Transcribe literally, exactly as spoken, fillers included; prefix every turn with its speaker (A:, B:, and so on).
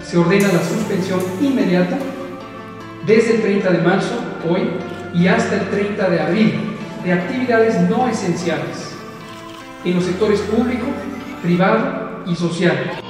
A: se ordena la suspensión inmediata desde el treinta de marzo, hoy, y hasta el treinta de abril, de actividades no esenciales en los sectores público, privado y social.